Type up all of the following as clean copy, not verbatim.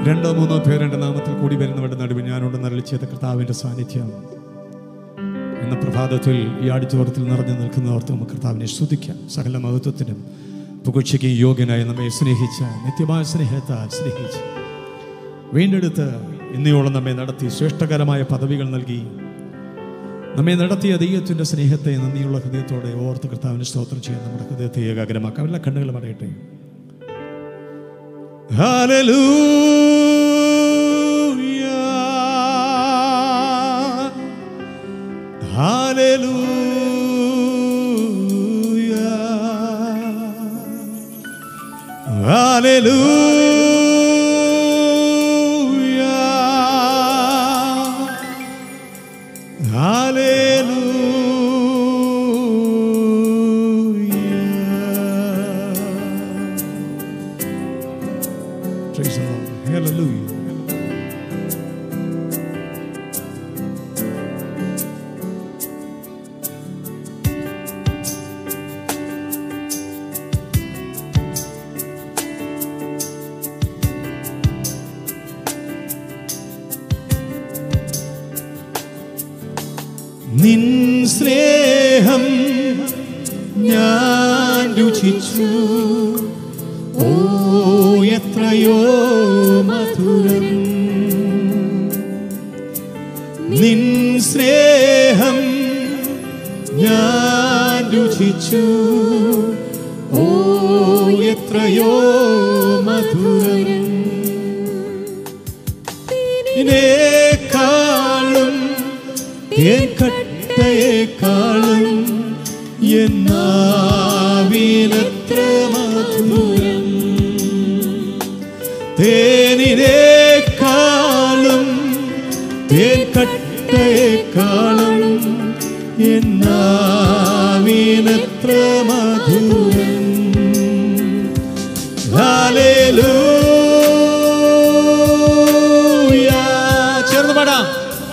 രണ്ടോ മൂന്നോ പേർ എൻ്റെ നാമത്തിൽ കൂടി വരുന്നവരുടെ നടുവിൽ ഞാനുണ്ടെന്ന് അരുളിച്ചെയ്ത കർത്താവിൻ്റെ സാന്നിധ്യം എന്ന പ്രഭാതത്തിൽ ഈ ആടിച്ചോറത്തിൽ നിറഞ്ഞു നിൽക്കുന്നവർക്ക് നമുക്ക് കർത്താവിനെ സ്തുതിക്കാം. സകല മഹത്വത്തിനും പുകഴ്ചയ്ക്ക് യോഗ്യനായി നമ്മെ സ്നേഹിച്ച, നിത്യമായ സ്നേഹത്താൽ സ്നേഹിച്ച് വീണ്ടെടുത്ത് ഇന്നയോളം നമ്മെ നടത്തി ശ്രേഷ്ഠകരമായ പദവികൾ നൽകി നമ്മെ നടത്തിയ ദൈവത്തിൻ്റെ സ്നേഹത്തെ നന്ദിയുള്ള ഹൃദയത്തോടെ ഓർത്ത് കർത്താവിന് സ്തോത്രം ചെയ്യാൻ നമ്മുടെ ഹൃദയത്തെ ഏകാഗ്രമാക്കാം. എല്ലാ കണ്ണുകളും അടയട്ടെ. Hallelujah, hallelujah, hallelujah, hallelujah. Praise the Lord. Hallelujah. നിൻ സ്നേഹം ഞാൻ രുചിച്ചു, ഓ എത്രയോ മധുരം. നിൻ സ്നേഹം ഞാൻ രുചിച്ചു, ഓ എത്രയോ മധുരം. ഇതിനേക്കാളും തേൻകട്ടയേക്കാളും എന്നാവിലത്ര മധുരം. തേനിനേക്കാളും തേൻകട്ടയേക്കാളും എന്നാവിലത്ര മധുരം. ഹല്ലേലൂയ. ചേർന്ന് പാടാം.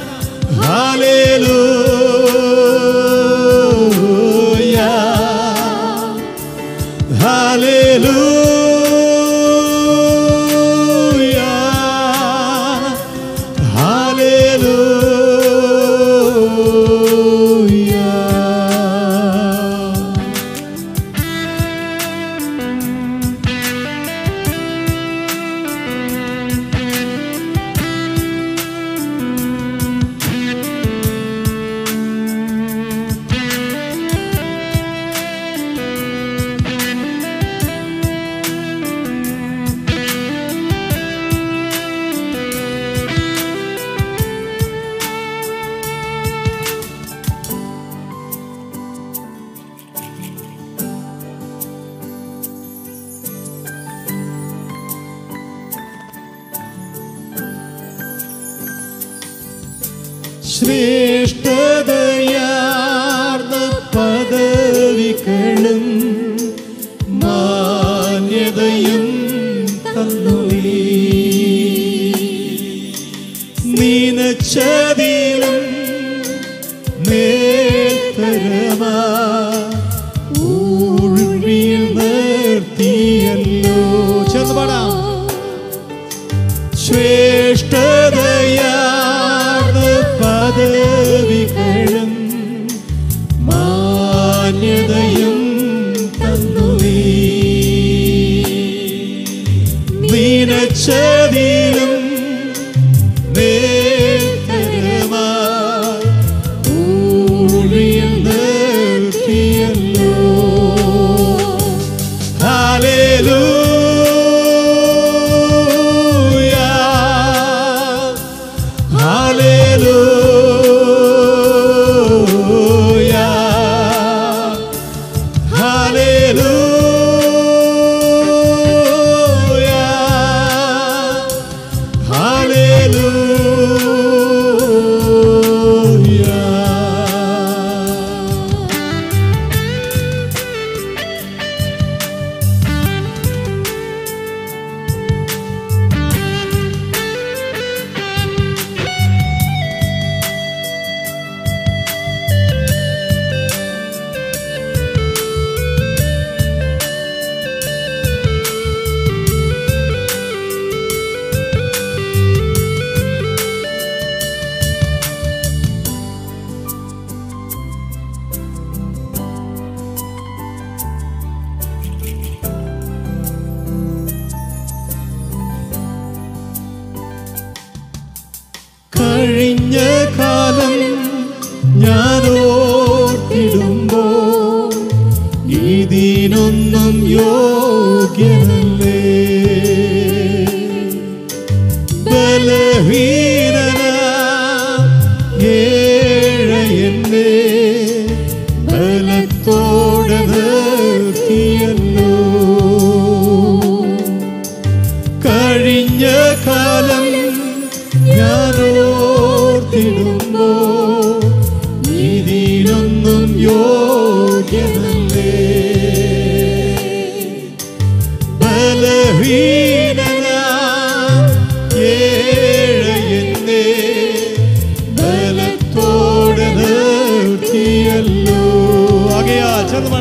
Hallelujah, hallelujah, hallelujah. ശ്രേഷ്ഠതയാർന്ന പദവികളും മാന്യതയും തന്നു നിനച്ചതിലും മേൽത്തരമാ ഊഴിയിൽ നിർത്തിയല്ലോ. ചേർന്ന് പാടാം. ശ്രേഷ്ഠതയാർന്ന പദവികളും മാന്യതയും തന്നു നിനച്ചതിലും മേൽത്തരമാ ഊഴിയിൽ നിർത്തിയല്ലോ. ഹല്ലേലൂയ, hallelujah, hallelujah, കഴിഞ്ഞ കാലം ഞാനോർത്തിടുമ്പോ ഇതിനൊന്നും യോഗ്യനല്ലേ. ബലഹീനന ഏഴയെന്നെ ബലത്തോടെ നിർത്തിയല്ലോ. കഴിഞ്ഞ കാലം ഞാനോർത്തിടുമ്പോ ഇതിനൊന്നും യോഗ്യനല്ലേ. ബലഹീനന ഏഴയെന്നെ ബലത്തോടെ നിർത്തിയല്ലോ. ആകയാ ചെറുമണ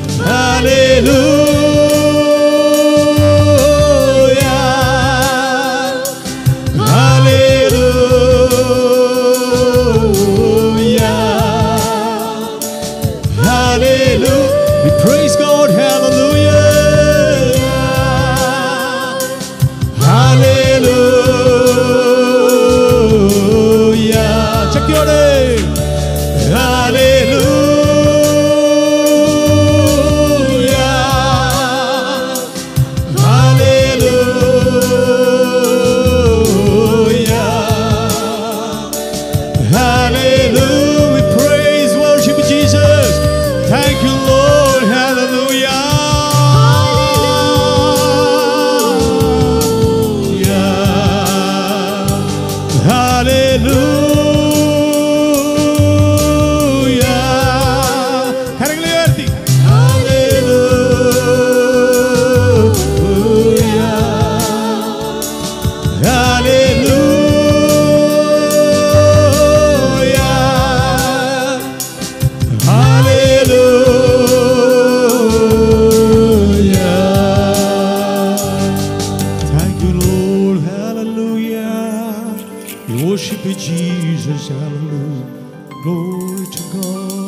hallelujah hallelujah hallelujah. We praise God. Hallelujah. Hallelujah. Check your name. Hallelujah. Hallelujah. Hallelujah. We praise, worship Jesus. Thank you, Lord. Hallelujah. Hallelujah. കരങ്ങളെ ഉയർത്തി. Hallelujah. Hallelujah. Hallelujah. Thank you, Lord. Hallelujah. We worship you, Jesus. Hallelujah. Glory to God.